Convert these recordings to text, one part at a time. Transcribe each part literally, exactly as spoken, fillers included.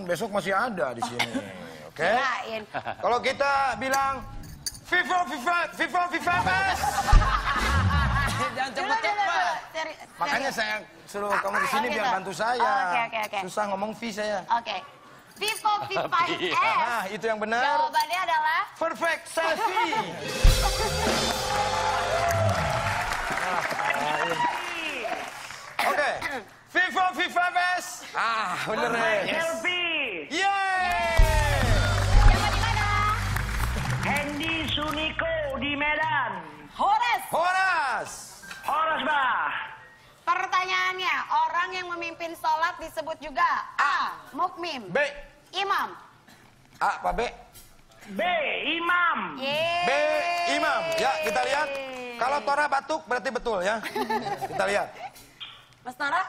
besok masih ada di sini. Oke? Okay? Kalau kita bilang Vivo, Viva, Vivo, Viva, Bes. Jangan cepet-cepet. Makanya saya suruh kamu di sini biar bantu saya. Oke, oke, oke. Susah ngomong V saya. Oke. Vivo V lima S. Nah, itu yang benar. Jawabannya adalah perfect selfie. Oke. Vivo V lima S. Ah, bener deh. Selfie. Yeay. siapa di mana? Hendy Suniko di Medan. Horas. Horas. Horas bah. Pertanyaannya, orang yang memimpin sholat disebut juga A. Mukmim. B. Imam. A, Pak B. B. Imam. Yeay. B. Imam. Ya, kita lihat. Kalau Tora batuk berarti betul ya. Kita lihat. Mas Nara?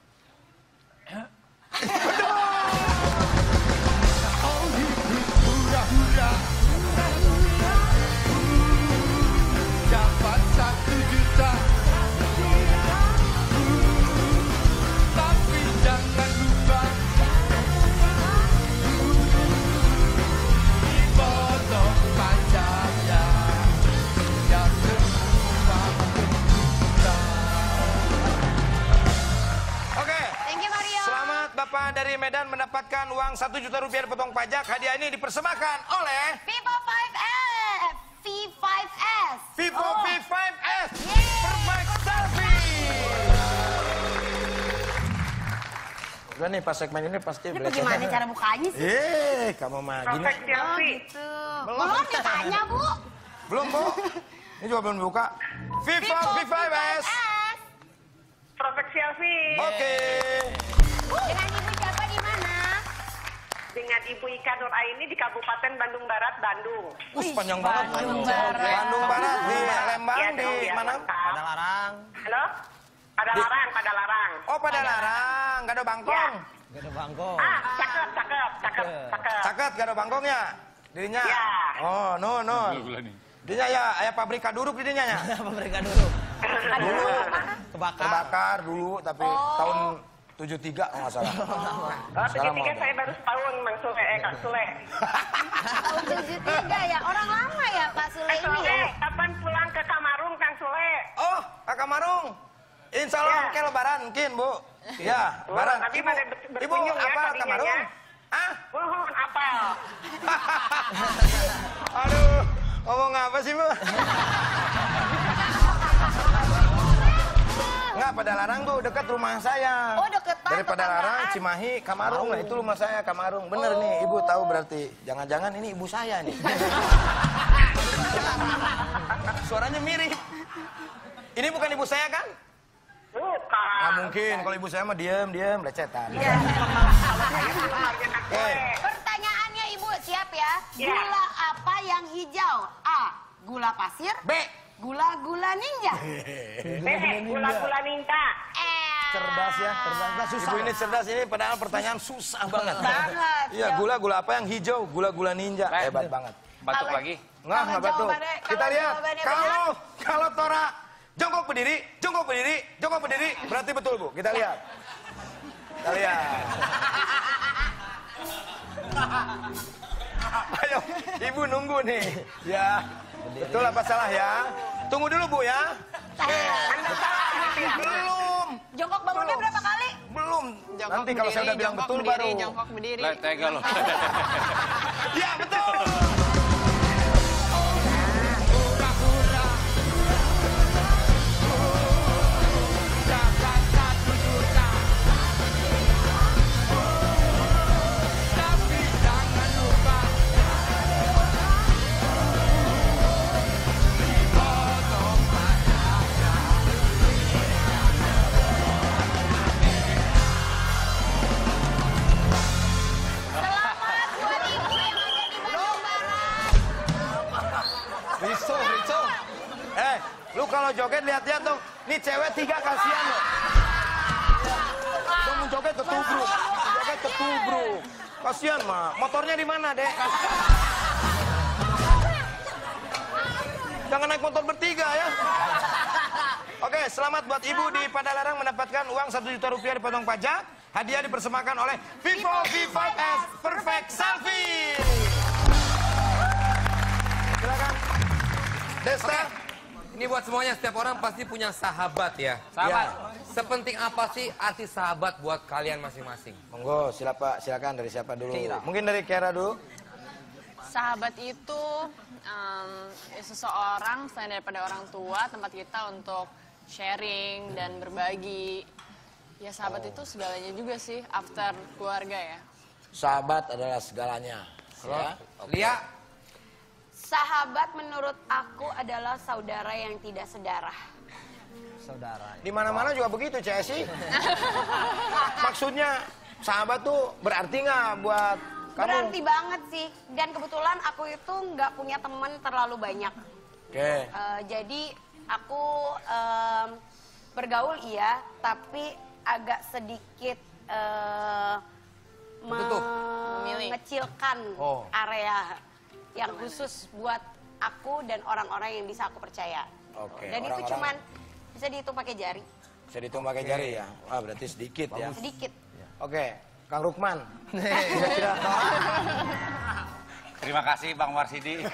Dapat satu juta, tapi jangan lupa dipotong pajaknya. Dan semua berjuta. Oke. Thank you, Mario. Selamat Bapak dari Medan mendapatkan uang satu juta rupiah dipotong pajak. Hadiah ini dipersembahkan oleh Vivo lima S. V lima S. Vivo Oh. V lima S. Yeay. Perfect selfie. Udah nih pas segmen ini pasti Ini belajar. bagaimana cara bukanya sih? Eh, kamu mah gini. Perfect Oh selfie. gitu. Belum ditanya, Bu. Belum, Bu. Ini juga belum buka. Vivo V lima S. Perfect selfie. Oke. Dengan ibu siapa di mana? Dengan Ibu Ika Nur Aini di Kabupaten Bandung Barat, Bandung. Us panjang banget. Bandung Barat. Bandung Barat di Lembang Iya di dong, ya, mana? mantap. Larang. Halo? Pada Di- larang, pada larang. Oh, pada Larang, gak ada bangkong. Gak ada bangkong. Ah, cakep, cakep, cakep, cakep. Caket gak ada bangkongnya. Dirinya. Ya. Oh, no, no. Dirinya ya, ayah pabrik kaduruk dirinya ya. Apa mereka dulu? Dulu Kebakar. terbakar dulu tapi tahun tujuh tiga kalau nggak salah. Oh, tujuh tiga saya baru setahun, Mang Sule, eh Kak Sule. Tahun tujuh tiga ya. Orang lama ya Pak Sule Kang ini Sule, ya. kapan pulang ke Kamarung, Kang Sule? Oh, Kakak Marung. Insya Allah Ya. mungkin lebaran mungkin, Bu. Iya, Oh, lebaran. nanti Ibu, pada ber- Ibu berkunjung ya apa Kak tadinya Marung? ya. Ah? Mohon apal. Aduh, ngomong apa sih, Bu? Nggak, pada Larang tuh dekat rumah saya. Oh, deketan, Daripada tetanggaan. Larang, Cimahi, Kamarung. Nah, itu rumah saya, Kamarung. Bener nih, Ibu tahu berarti. Jangan-jangan ini ibu saya nih. Suaranya mirip. Ini bukan ibu saya kan? Bukan. Ah, mungkin. Kalau ibu saya mah diem, diem, lecetan. Iya. Oke. Pertanyaannya Ibu siap ya. Ya. Gula apa yang hijau? A. Gula pasir. B. Gula-gula ninja. Eh, gula-gula minta. Eh. Cerdas ya, cerdas. Nah, susah. Ibu ini cerdas ini padahal pertanyaan susah banget. Banget. Iya, gula-gula apa yang hijau? Gula-gula ninja. Hebat banget. Batuk Kalau- lagi. Nggak, Kalau nggak batuk. jawabannya- Kita kalau lihat. jawabannya Kalau kalau Tora jongkok berdiri, jongkok berdiri, jongkok berdiri, berarti betul, Bu. Kita lihat. Kita lihat. Ayo, Ibu nunggu nih. Ya. Betul apa salah ya? Tunggu dulu, Bu ya. Belum. Jongkok bangunnya berapa kali? Belum. Nanti kalau saya udah bilang betul baru. Jongkok berdiri. Lah, tega lo. Ya, betul. dapat satu juta, tapi jangan lupa dipotong pajaknya. Selamat buat Ibu yang ada di Bandung Barat. Riso, Riso. Eh, lu kalau joget lihat-lihat dong. Nih cewek tiga kasihan loh. Dong joget ketubruk. Joget ketubruk. Kasihan mah. Motornya di mana, Dek? Jangan naik motor bertiga ya. Oke, selamat buat Ibu di Padalarang mendapatkan uang satu juta rupiah dipotong pajak. Hadiah dipersembahkan oleh Vivo V lima S Perfect Selfie. Silakan. Desta. Ini buat semuanya, setiap orang pasti punya sahabat ya. Sahabat. Ya. Sepenting apa sih arti sahabat buat kalian masing-masing? Monggo, silakan, silakan dari siapa dulu? Kira. Mungkin dari Kera dulu. Sahabat itu um, seseorang selain daripada orang tua, tempat kita untuk sharing dan berbagi. Ya sahabat itu segalanya juga sih, after keluarga ya. Sahabat adalah segalanya. Ya. Lia? Sahabat menurut aku adalah saudara yang tidak sedarah. Saudara. Di mana-mana juga begitu, Cesi. Maksudnya sahabat tuh berarti nggak buat kamu? Berarti banget sih. Dan kebetulan aku itu nggak punya teman terlalu banyak. Oke. Eh, jadi aku em, bergaul iya, tapi agak sedikit eh, Tertutup. mengecilkan Oh. area yang khusus buat aku dan orang-orang yang bisa aku percaya. Oke, Dan itu orang-orang- cuman bisa dihitung pakai jari, Bisa dihitung pakai jari ya? Wah, berarti sedikit ya. sedikit. Oke, Kang Rukman. Terima kasih Bang Warsidi.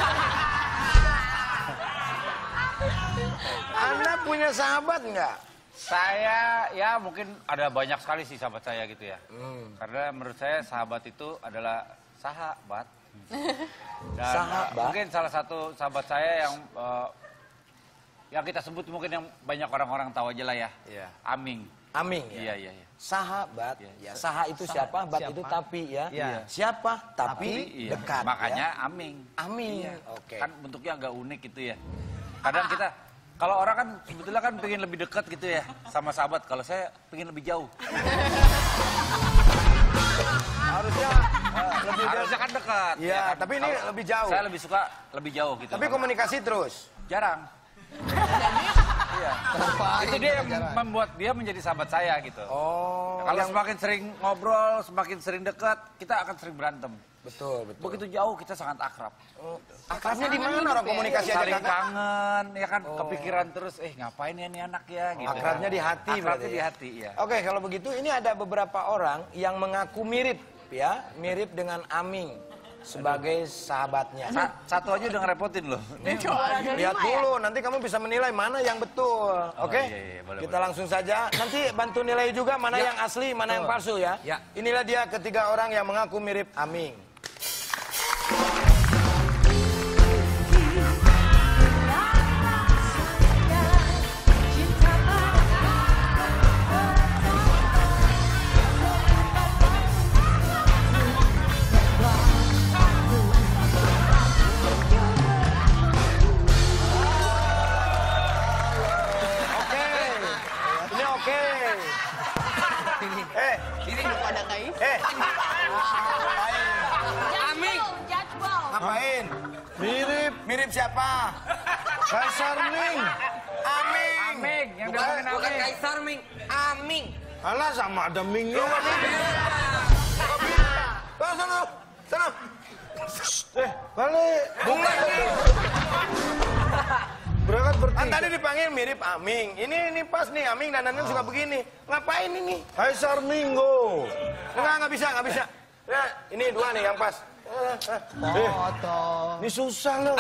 Anda punya sahabat nggak? Saya ya mungkin ada banyak sekali sih sahabat saya gitu ya. Hmm. Karena menurut saya sahabat itu adalah sahabat. Dan Sahabat? uh, mungkin salah satu sahabat saya yang uh, yang kita sebut mungkin yang banyak orang-orang tahu aja lah ya. Iya. Aming. Aming Iya, ya? iya, iya. Sahabat, Iya. ya saha itu siapa, bat Siapa? itu tapi ya. Iya. Siapa, tapi, Iya. dekat. Makanya ya. Aming. Aming. Iya. Oke. Kan bentuknya agak unik gitu ya. Kadang kita kalau orang kan sebetulnya kan pengen lebih dekat gitu ya sama sahabat. Kalau saya pengen lebih jauh. Harusnya eh, lebih Harusnya kan dekat. Iya, ya kan? tapi ini Kalau lebih jauh. Saya lebih suka lebih jauh gitu. Tapi komunikasi terus. jarang. Iya. Itu dia yang membuat dia menjadi sahabat saya gitu. Oh. Kalau yang- semakin sering ngobrol, semakin sering dekat, kita akan sering berantem. Betul, betul. Begitu jauh kita sangat akrab. Akrabnya di mana orang komunikasi aja Saling kakak? kangen, ya kan kepikiran terus, eh ngapain ya nih anak ya gitu. Akrabnya di hati Akrabnya berarti di ya? hati, ya. Oke, kalau begitu ini ada beberapa orang yang mengaku mirip ya, mirip dengan Aming sebagai sahabatnya. Sa- satu aja udah ngerepotin loh. Nih, Lihat dulu, nanti kamu bisa menilai mana yang betul. Oke? iya, iya, boleh, Kita boleh. langsung saja. Nanti bantu nilai juga mana yang asli, mana yang palsu ya. Ya. Inilah dia ketiga orang yang mengaku mirip Aming. Oke. Ini oke. Eh, Ini pada kais. eh. Aming. Judgeball. Ngapain? Mirip. Mirip siapa? Kaisar Ming. Aming. Aming, yang Bukan, diomongin bukan Aming. Kaisar Ming, Aming. Alah sama ada Mingnya. Sana, sana, sana. Eh, balik. Bukan. Berangkat bertiga. Kan tadi dipanggil mirip Aming. Ini ini pas nih Aming dan Dandan suka begini. Ngapain ini? Kaisar Minggo. Enggak, enggak bisa, enggak bisa. Nah, ini dua nih yang pas. Foto. Ini susah loh.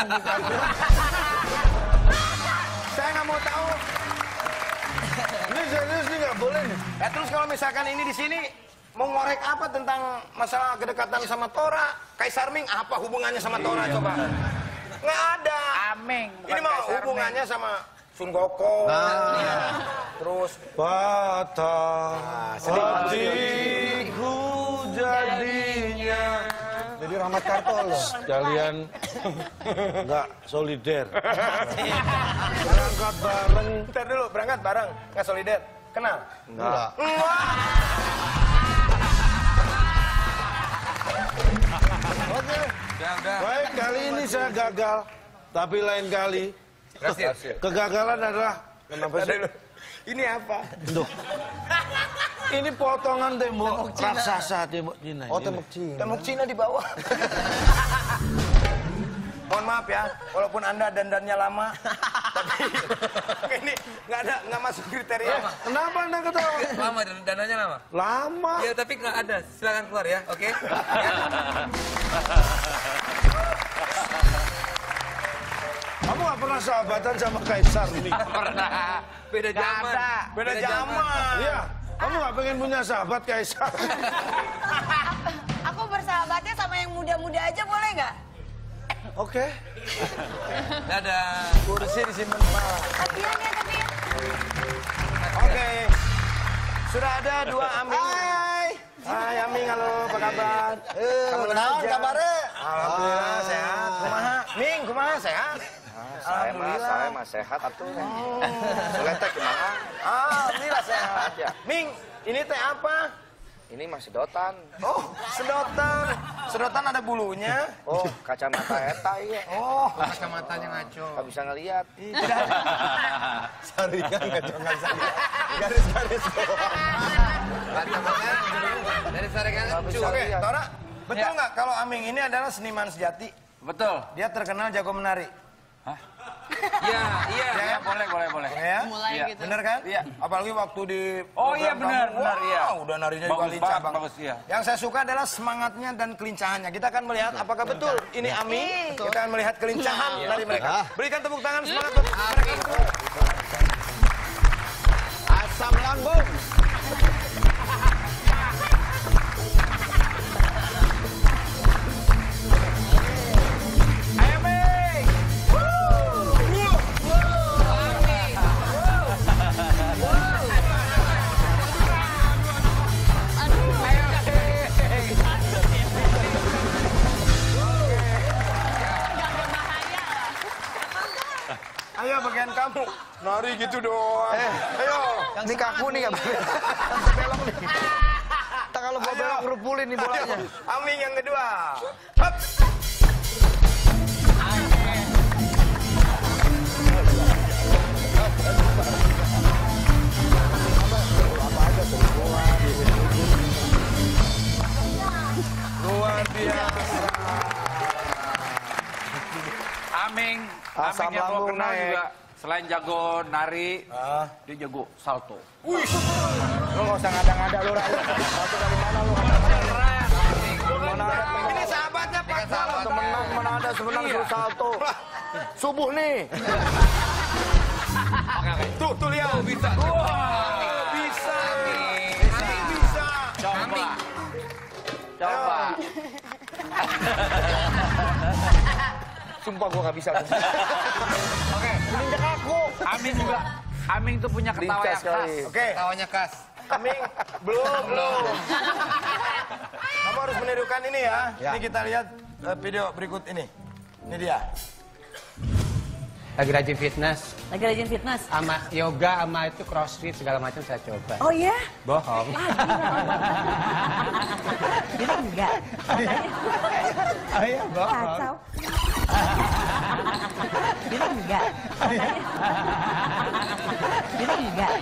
Saya nggak mau tahu. Ini serius nih nggak boleh nih. Ya terus kalau misalkan ini di sini mau ngorek apa tentang masalah kedekatan sama Tora, Kaisar Ming apa hubungannya sama Tora coba? Nggak ada. Aming, bukan Ini mah Kaisar hubungannya sama Sun Gokong. Terus Patah Nah, sedih. hatiku jadinya. Jadi Rahmat Kartolo. Kalian nggak solider. Berangkat bareng. Bentar dulu, berangkat bareng. Nggak solider. Kenal? Enggak. Oke. Udah, udah. Baik, kali ini saya gagal. Tapi lain kali, kegagalan adalah... Kenapa sih? Ini apa? Duh. Ini potongan tembok raksasa tembok Cina. Oh, ini. tembok Cina. Tembok Cina di bawah. Mohon maaf ya, walaupun Anda dandannya lama, Tapi ini nggak ada, nggak masuk kriteria. Kenapa anda ketawa? Lama, dan dananya lama. Lama. Ya, tapi nggak ada. Silakan keluar ya, oke? Ya. Kamu nggak pernah sahabatan sama Kaisar nih? Pernah. Beda zaman. Beda zaman. Iya. Kamu nggak pengen punya sahabat Kaisar? Aku bersahabatnya sama yang muda-muda aja boleh nggak? Oke. Dadah. Kursi disimpan malah. Kasihan ya tapi ya. Oke. Sudah ada dua Aming. Hai. Hai Aming, halo, apa kabar? Kamu naon kabarnya? Alhamdulillah sehat. Kumaha? Ming, kumaha sehat? Saya mah, saya mah sehat atuh. Boleh teh gimana? Alhamdulillah sehat. Ya. Ming, ini teh apa? Ini mah sedotan. Oh, sedotan. Sedotan ada bulunya. Oh, kacamata eta iya. Oh, Kacamatanya ngaco. Nggak bisa ngelihat. sorry kan nggak nggak bisa lihat. Garis-garis doang. Kacamatanya dari saringan Nggak bisa cu. Oke, lihat. Tora, betul nggak kalau Aming ini adalah seniman sejati? Betul. Dia terkenal jago menari. Iya, iya, iya, boleh, boleh, boleh. Ya? Mulai Iya. gitu. Bener kan? Iya. Apalagi waktu di Oh iya program benar, kamu, benar wow, iya. udah narinya Bagus juga lincah banget, banget. bagus, iya. Yang saya suka adalah semangatnya dan kelincahannya. Kita akan melihat apakah betul ini Ami. Kita akan melihat kelincahan dari mereka. Berikan tepuk tangan semangat untuk mereka. Asam lambung. Ayo bagian kamu. Nari gitu doang. Eh, Ayo. Ini kaku nih nggak boleh. Belok nih. Ntar kalau gua Ayo. belok ngerupulin nih bolanya. Aming yang kedua. Hop. Luar biasa. Aming, Asam Aming yang gua lambung kenal naik. juga selain jago nari, dia jago salto. Lu nggak usah ngada-ngada lu, Rai. Salto dari mana lu? Mana ada Ini sahabatnya Pak Salto. temenang, mana ada sebenarnya suruh salto. Subuh nih. Tuh, tuh lihat. Bisa. Wah, bisa. Aming bisa. Coba. Coba. Sumpah gua nggak bisa. Oke. Injak aku. Aming juga. Aming tuh punya ketawa Lincah yang khas. sekali. Oke, Tawanya khas. Aming belum, belum. Kamu harus menirukan ini ya. Ya. Ini kita lihat eh, video berikut ini. Ini dia. Lagi rajin fitness, Lagi rajin fitness? sama yoga, sama itu crossfit segala macam saya coba. Oh iya? Bohong. Ini enggak. Ayo bohong. Kacau. Ini enggak. Ini enggak.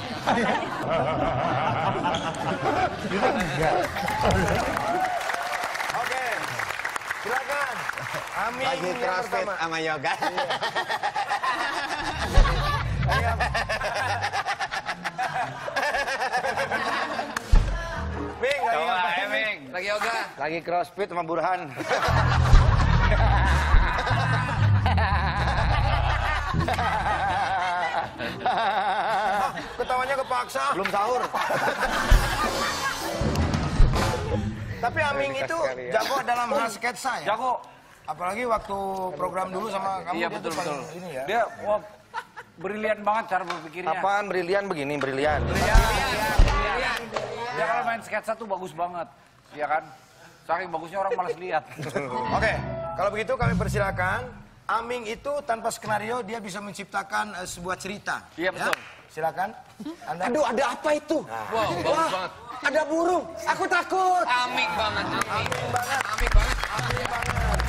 Itu enggak. Oke, silakan. Aming Lagi yang crossfit pertama. sama yoga. Ayo. Ming, lagi Coba, ngapain, Aming. Ming? Lagi yoga. Lagi crossfit sama Burhan. Ah, ketawanya kepaksa. Belum sahur. Tapi Aming itu sekali ya. jago dalam hal sketsa ya. Jago. Apalagi waktu program dulu sama kamu Iya dia betul tuh paling betul. ini ya. Dia wah, brilian banget cara berpikirnya. Apaan brilian begini, brilian. Dia kalau main sketsa tuh bagus banget, ya kan? Saking bagusnya orang malas lihat. Oke, kalau begitu kami persilakan. Aming itu tanpa skenario dia bisa menciptakan eh, sebuah cerita. Iya, betul. Silakan. Anda. Aduh, ada apa itu? Wow, bagus banget. Ada burung. Aku takut. Amik banget, amik. Aming banget. Amik banget. Aming banget.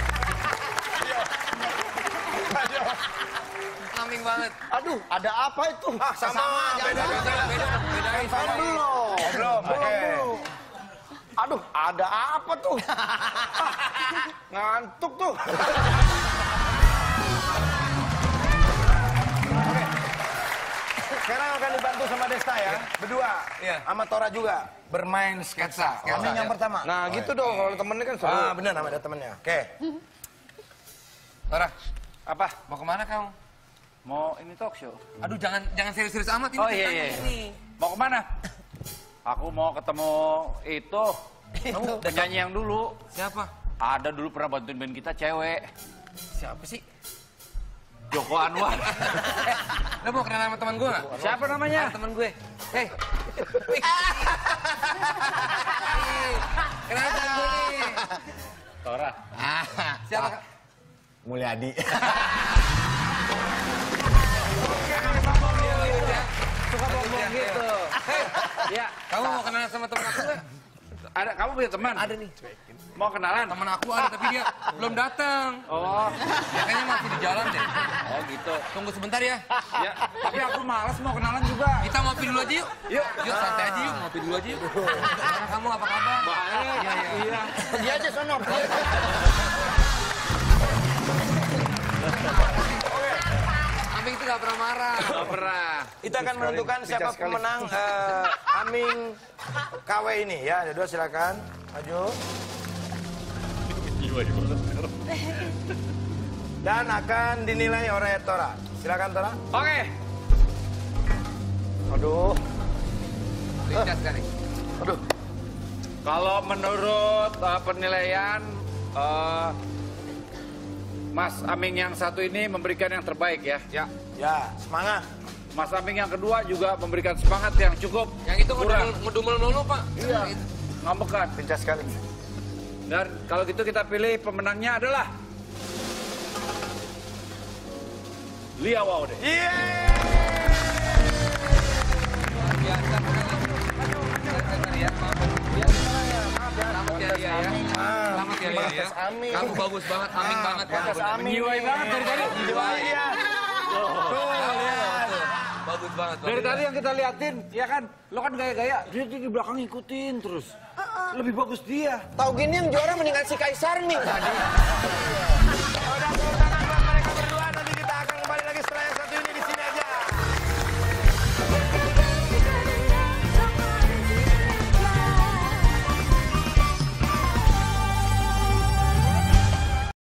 Amik banget. Aduh, ada apa itu? Ah, sama, beda, beda, beda, beda. Yang sama. Belum. Belum, oke. Aduh, ada apa tuh? Ngantuk tuh. Oke. ya, berdua. Iya. Sama Tora juga bermain sketsa. Sketsa, Aming yang ya. pertama. Nah gitu dong, kalau temennya kan seru. Ah, bener nama ada temennya. Oke. Tora, Apa? mau kemana kamu? Mau ini talk show? Aduh, jangan jangan serius-serius amat ini. Oh iya ceritanya iya. ini. Mau kemana? Aku mau ketemu itu. Penyanyi yang dulu. Siapa? Ada dulu pernah bantuin band kita cewek. Siapa sih? Joko Anwar. Eh, lo mau kenalan sama teman gue nggak? Siapa namanya? Ada teman gue. Hei. Kenalan teman gue nih. Tora. Siapa? Mulyadi. Suka bohong gitu. Hei, Ya, kamu mau kenalan sama teman aku nggak? ada kamu punya teman? Ada nih. Mau kenalan? Teman aku ada, tapi dia belum datang. Oh, Dia kayaknya masih di jalan deh. oh gitu. Tunggu sebentar ya. Ya, tapi aku malas mau kenalan juga. Kita ngopi dulu aja yuk. Yuk. Yuk, santai aja yuk. Ngopi dulu aja yuk. Gimana kamu, apa kabar? Baik. Iya, iya. Iya. Pergi aja sono. Aming itu gak pernah marah. Gak pernah. Kita akan menentukan siapa pemenang eh, Aming K W ini ya. Ada dua silakan. Maju. Dan akan dinilai oleh Tora. Silakan Tora. Oke. Aduh. Lincas kali. Aduh. Kalau menurut uh, penilaian uh, Mas Aming yang satu ini memberikan yang terbaik ya. Ya. Ya, semangat. Mas Aming yang kedua juga memberikan semangat yang cukup. Yang itu kurang. ngedumel melulu, Pak. Iya. Ngambekan. Lincah sekali. Dan kalau gitu kita pilih pemenangnya adalah Lia Waude. Iya. Luar biasa. Selamat ya, Lia ya. Selamat ya, Lia ya. Kamu bagus banget, Aming banget. Menjiwai banget dari tadi. Menjiwai ya. Bagus banget. Dari tadi yang kita liatin, ya kan? Lo kan gaya-gaya, dia di belakang ngikutin terus. Lebih bagus dia. Tahu gini yang juara mendingan si Kaisar nih tadi.